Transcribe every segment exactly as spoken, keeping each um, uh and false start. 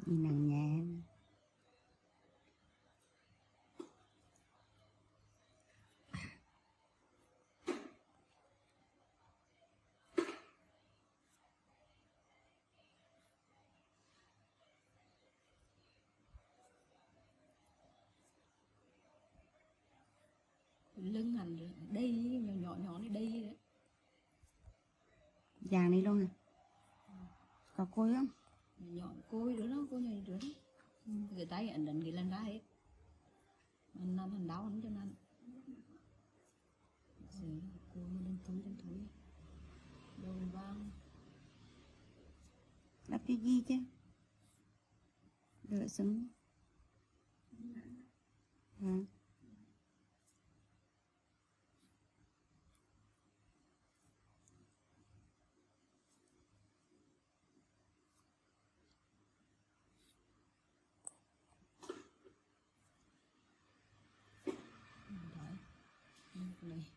Đi nặng nhẹ. Lưng hành đi nhỏ nhỏ nhỏ này đi đấy. Vàng đi luôn à? Có côi không? Nhỏ côi nữa đó, côi nhỏ nữa đó. Người ta ấn định cái lần ra hết. Anh ăn hành đau lắm cho nên. Rồi côi nó lên túi lên túi. Đầu vang. Đắp cái gì chứ? Đỡ sưng. Hả? Này.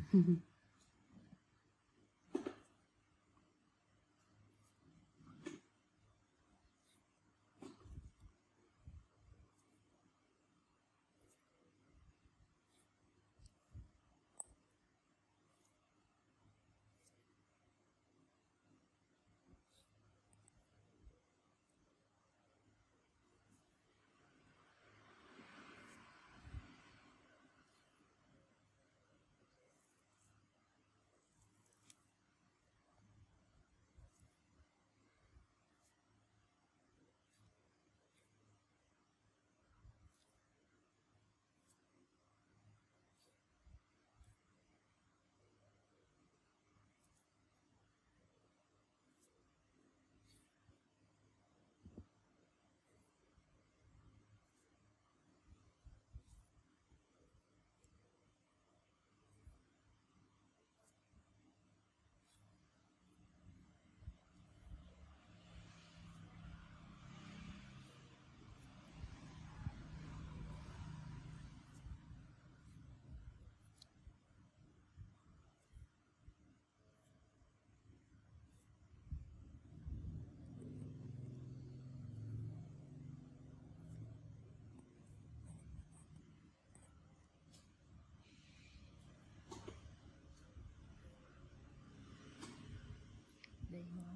Đây thôi.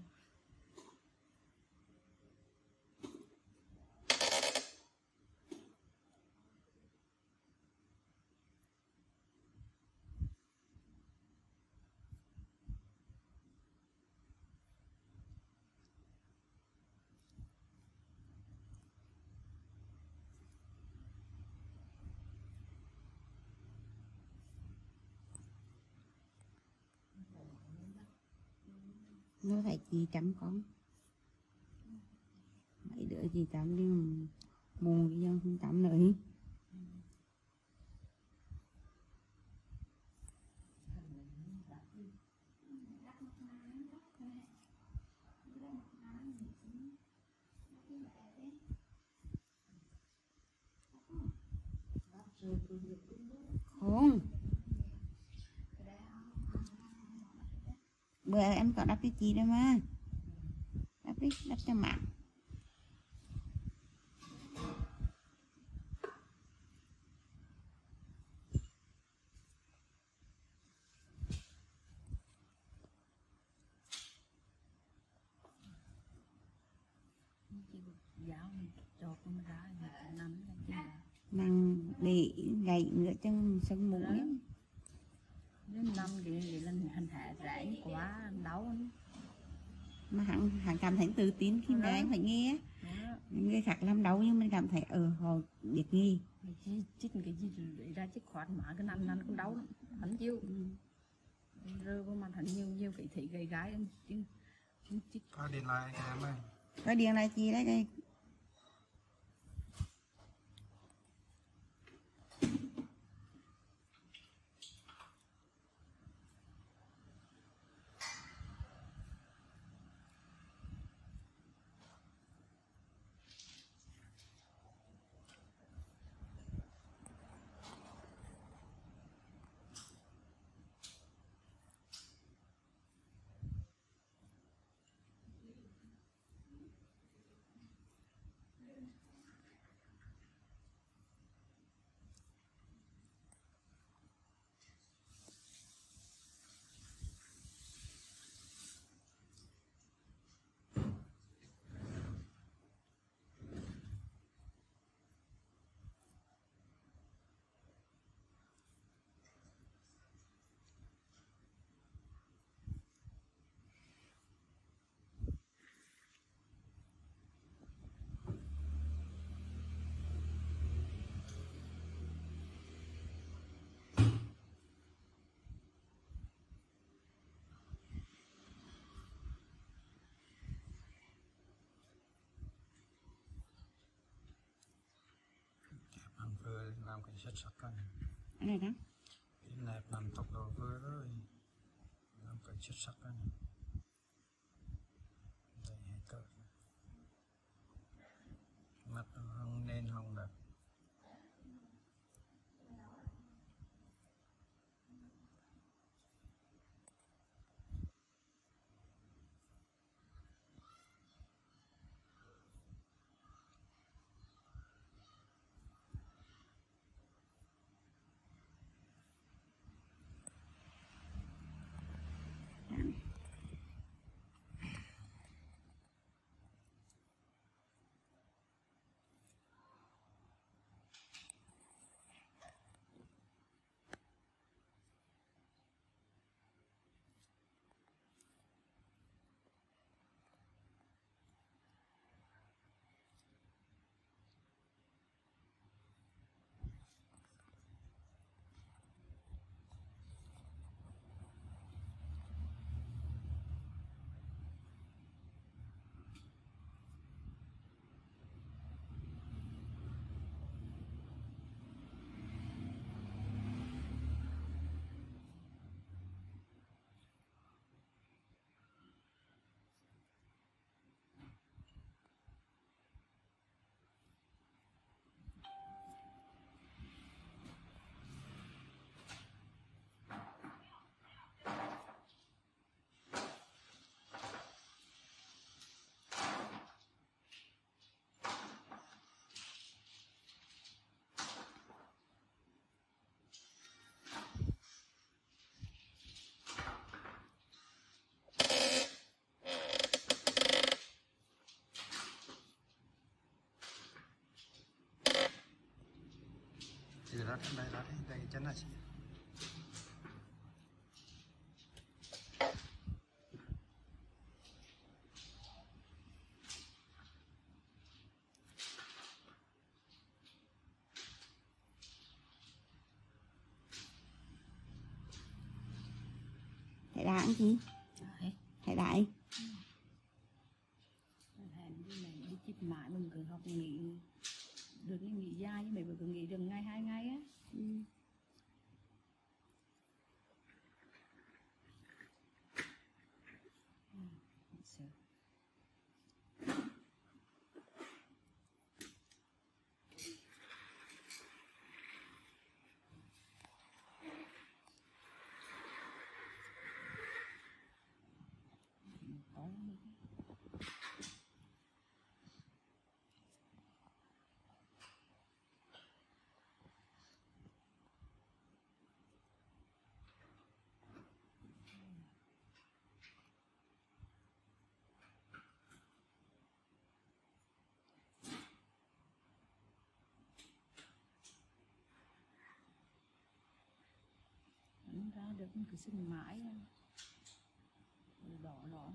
Nó phải chị chấm con. Mấy đứa chị chấm đi mù cái dân không chấm nữa. Không. Bữa em có đắp cái chi đâu mà. Đắp đi, đắp cho mặt. Giáo cho con ra nằm Năng để gậy nữa chân sân mũi. Đến năm thì thì lên hành hạ rãi quá đau. Mà hắn hắn cảm thấy tự tin khi mà anh phải nghe. Người khác làm đau nhưng mình cảm thấy ờ họ biết nghe. Chích cái gì để ra chích khoát mà cái năn năn cũng đau lắm. Hắn chiêu. Rơ vào mặt hắn nhiều nhiều cái thị gầy gái em chứ. Có điện lại em ơi. Có điện lại chi đấy đây. vừa làm cái chất sắc cái Cái này đó. cái nẹp làm tốc độ vừa rồi làm cái chất sắc cái này đây hết rồi mặt hông nên hông đẹp. Thì ra đây ra đây đây chân là gì Thầy đại ăn gì? Đấy. Thầy đại. Hẹn đi này đi chích mãi mình cứ học nghỉ được cái nghỉ dài như mấy bữa cứ nghỉ được ngày hai ngày á. Ừ. Ừ. Sợ. Ra được mình cứ sinh mãi đỏ đỏ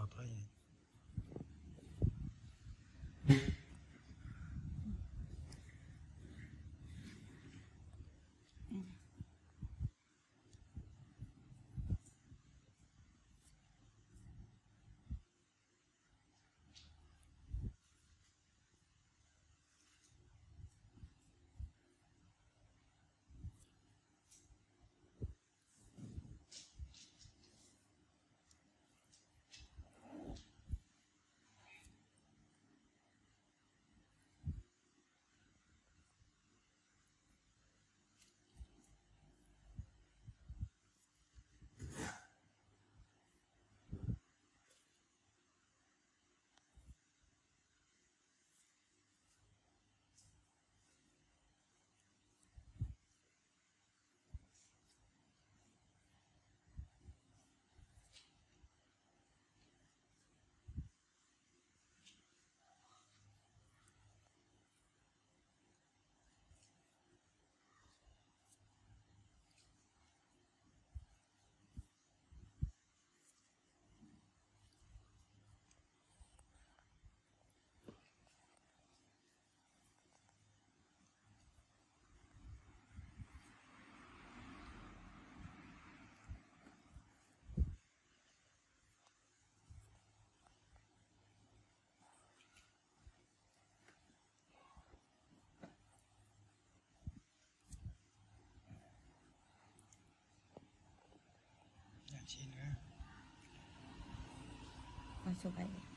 thôi. Xin nữa. Con số bảy.